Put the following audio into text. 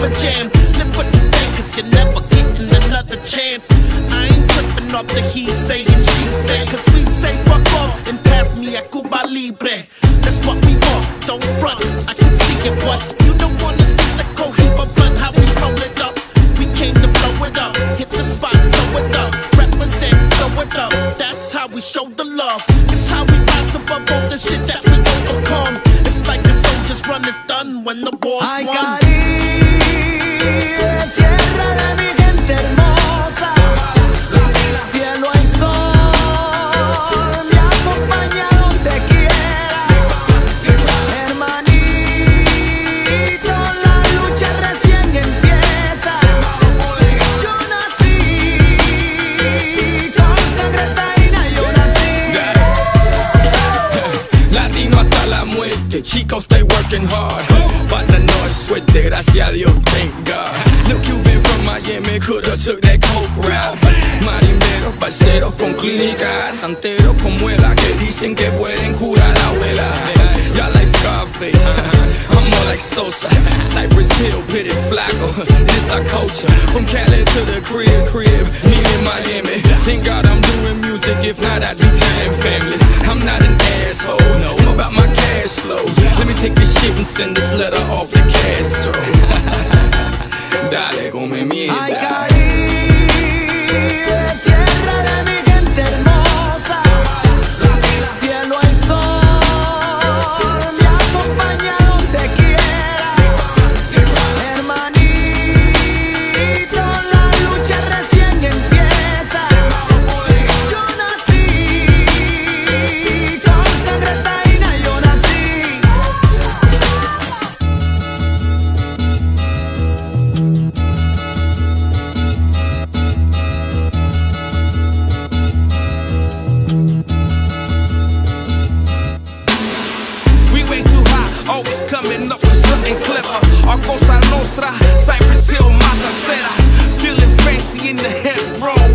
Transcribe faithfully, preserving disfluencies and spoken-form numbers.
never jam. Live for today, cause you're never getting another chance. I ain't tripping off the he say and she say, cause we say fuck off and pass me a Cuba Libre. That's what we want, don't run, I can see it. What you don't wanna see the Cohiba blunt, how we roll it up. We came to blow it up, hit the spot, sew it up, represent, throw it up. That's how we show the love. It's how we rise above all the shit that we overcome. It's like a soldier's run is done when the war's Ay, won. Caribe, tierra de mi gente hermosa, cielo y sol me acompaña donde quiera. Hermanito, la lucha recién empieza. Yo nací con sangre taína, yo nací. Latino hasta la muerte, chicos, stay working hard. But the North suerte, gracias a Dios, thank God. Lil' Cuban from Miami, coulda took that coke route. Marineros, parceros con clínicas, santeros con muela que dicen que pueden curar la abuela. Y'all like Scarface, I'm more like Sosa. Cypress Hill, Pitty Flacco, this our culture. From Cali to the crib, crib, me in Miami. Thank God I'm doing music, if not I'd be tearing families. I'm not an asshole, no, I'm about my cash flow. Let me take this shit and send this letter off the Castro. Dale, come Ay, mierda. Caribe, tierra de mi gente hermosa, cielo y sol me acompaña donde quiera. Hermanito, la lucha recién empieza. Yo nací con sangre taína, yo nací. We way too high, always coming up with something clever. Our Cosa Nostra, Cypress Hill, Matacera. Feeling fancy in the hemp roll.